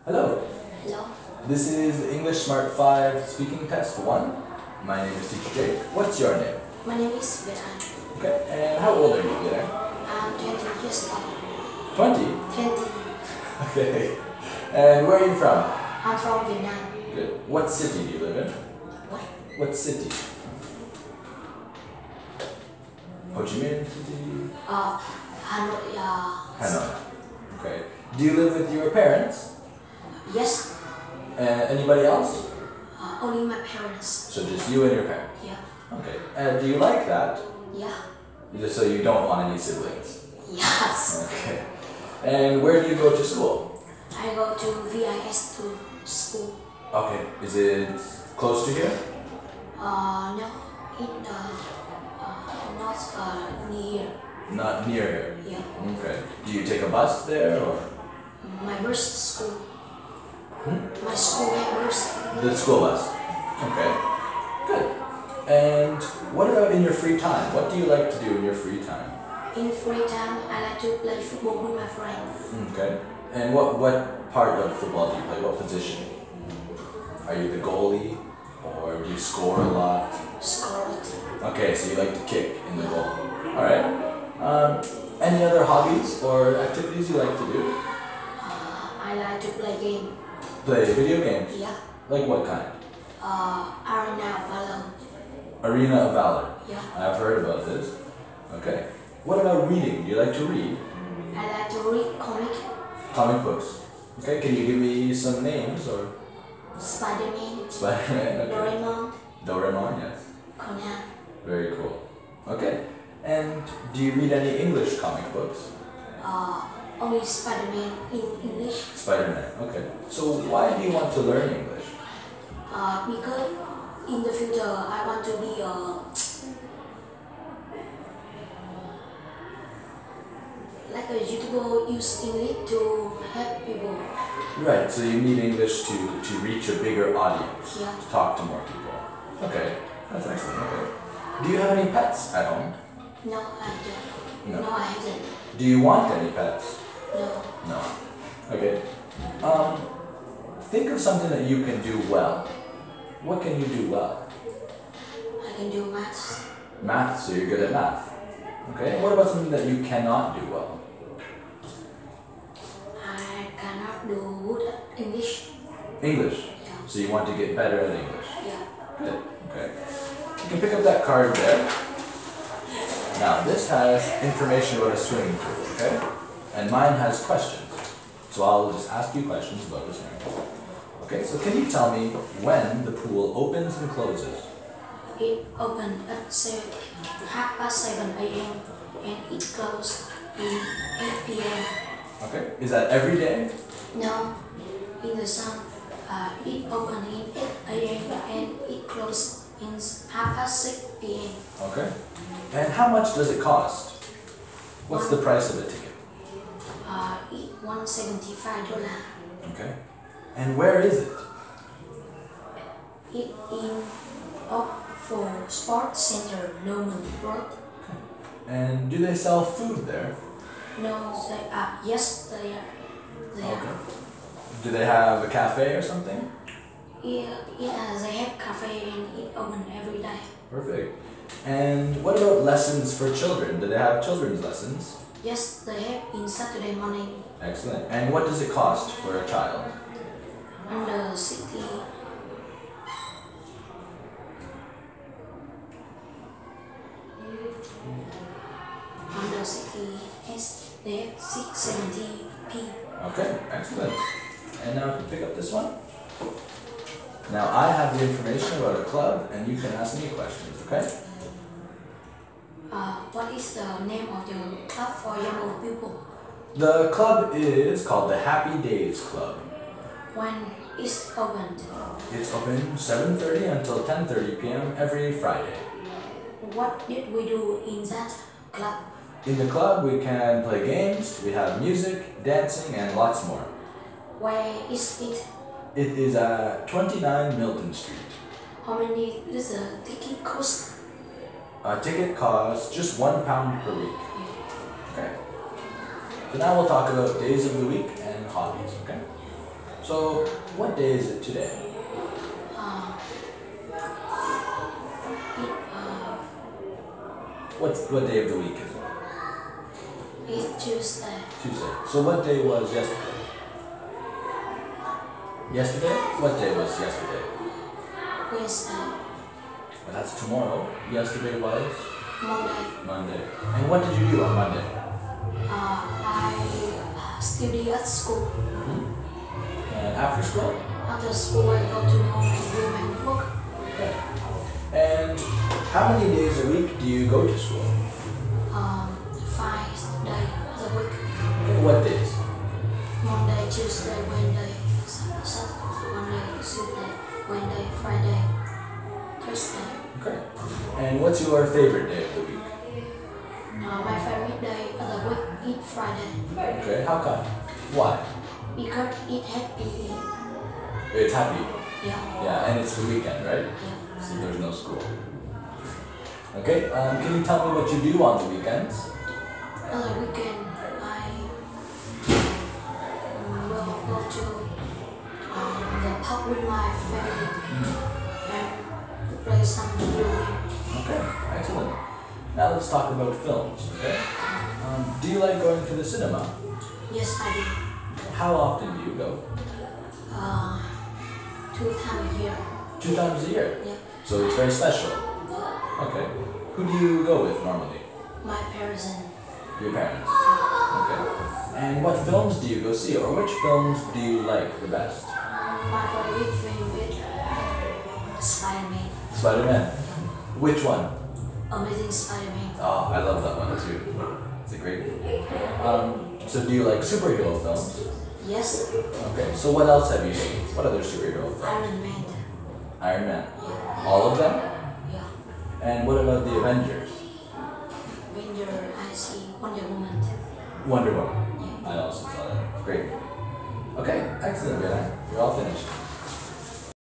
Hello. Hello. This is the English Smart 5 speaking test 1. My name is Teacher Jake. What's your name? My name is Việt. Okay, and how old are you, Peter? I'm 20 years old. 20? 20. Okay. And where are you from? I'm from Vietnam. Good. What city do you live in? What? What city? Ho Chi Minh City? Hanoi. Hanoi. Okay. Do you live with your parents? Yes. Anybody else? Only my parents. So just you and your parents? Yeah. Okay. And do you like that? Yeah. Just so you don't want any siblings? Yes. Okay. And where do you go to school? I go to VIS2 school. Okay. Is it close to here? No. In not near. Not near here? Yeah. Okay. Do you take a bus there or? My bus school. My school have bus. The school bus? Okay. Good. And what about in your free time? What do you like to do in your free time? In free time, I like to play football with my friends. Okay. And what part of football do you play? What position? Are you the goalie? Or do you score a lot? Score it. Okay, so you like to kick in the goal. Alright. Any other hobbies or activities you like to do? I like to play game. Play video games? Yeah. Like what kind? Arena Valor. Arena of Valor? Yeah. I've heard about this. Okay. What about reading? Do you like to read? I like to read comic. Comic books. Okay, can you give me some names or? Spider-Man. Spider-Man, okay. Doraemon. Doraemon, yes. Conan. Very cool. Okay. And do you read any English comic books? Only Spider-Man in English. Spider-Man, okay. So why do you want to learn English? Because in the future I want to be like a YouTuber, use English to help people. Right, so you need English to reach a bigger audience. Yeah. To talk to more people. Okay, that's excellent, okay. Do you have any pets at home? No, I don't. No. No, I haven't. Do you want any pets? No. No. Okay. Think of something that you can do well. What can you do well? I can do maths. Math, so you're good at math. Okay, and what about something that you cannot do well? I cannot do good at English. English. Yeah. So you want to get better at English. Yeah. Good. Okay. You can pick up that card there. Now this has information about a swimming pool, okay? And mine has questions. So I'll just ask you questions about the swimming pool. Okay, so can you tell me when the pool opens and closes? It opened at 7 a.m. and it closed in 8 p.m. Okay, is that every day? No, in the sun, it opened in 8 a.m. and it closed in 6 p.m. Okay. And how much does it cost? What's the price of a ticket? It $175. Okay. And where is it? It in for Sports Center, Norman Road. And do they sell food there? No, they are. Yes, they are. They Okay. are. Do they have a cafe or something? They have cafe and it open every day. Perfect. And what about lessons for children? Do they have children's lessons? Yes, they have in Saturday morning. Excellent. And what does it cost for a child? Under 60. Under 60 they have 670p. Okay, excellent. And now pick up this one. Now I have the information about a club and you can ask me questions, okay? What is the name of the club for young people? The club is called the Happy Days Club. When it's opened? It's open 7:30 until 10:30 p.m. every Friday. What did we do in that club? In the club we can play games, we have music, dancing, and lots more. Where is it? It is at 29 Milton Street. How many does the ticket cost? A ticket costs just £1 per week. Okay. So now we'll talk about days of the week and hobbies, okay? So, what day is it today? What day of the week is it? It's Tuesday. Tuesday. So what day was yesterday? Yesterday? What day was yesterday? Wednesday. Well, that's tomorrow. Yesterday was? Monday. Monday. And what did you do on Monday? I study at school. And after school? After school, I go to home and do my work. Okay. And how many days a week do you go to school? 5 days a week. Okay, what days? Monday, Tuesday, Wednesday, Saturday, Monday, Tuesday, Wednesday, Friday, Thursday. Okay. And what's your favorite day of the week? My favorite day of the week is Friday. Okay, how come? Why? Because it's happy. It's happy. Yeah. Yeah, and it's the weekend, right? Yeah. So there's no school. Okay, can you tell me what you do on the weekends? On the weekend, I will go to the pub with my family and play some video game. Okay, excellent. Now let's talk about films, okay? Do you like going to the cinema? Yes, I do. How often do you go? 2 times a year. 2 times a year? Yeah. So it's very special. Okay. Who do you go with normally? My parents and Your parents? Okay. And what films do you go see, or which films do you like the best? my favorite film is Spider-Man. Spider-Man. Which one? Amazing Spider-Man. Oh, I love that one too. It's a great one. So do you like superhero films? Yes. Okay, so what else have you seen? What other superhero films? Iron Man. Iron Man. Yeah. All of them? Yeah. And what about the Avengers? Avenger, I see Wonder Woman. Wonder Woman. Yeah. I also saw that. Great. Okay, excellent, Việt. You're all finished.